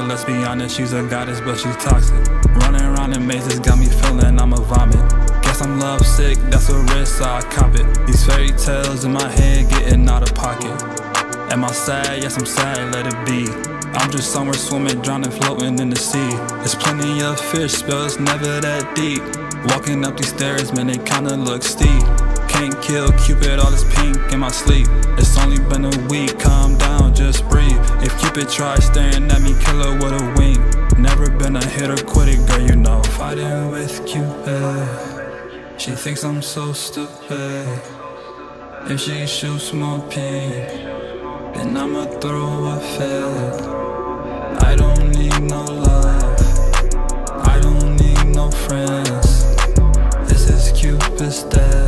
let's be honest, she's a goddess, but she's toxic. Running around in mazes got me feeling I'ma vomit. Guess I'm lovesick, that's a risk, so I cop it. These fairy tales in my head getting out of pocket. Am I sad? Yes, I'm sad, let it be. I'm just somewhere swimming, drowning, floating in the sea. There's plenty of fish, but it's never that deep. Walking up these stairs, man, they kinda look steep. Can't kill Cupid, all this pink in my sleep. It's only been a week, calm down, just breathe. If Cupid tries staring at me, kill her with a wink. Never been a hit or quit it, girl, you know. Fighting with Cupid, she thinks I'm so stupid. If she shoots more pink, then I'ma throw a fit. I don't need no love, I don't need no friends. This is Cupid's death.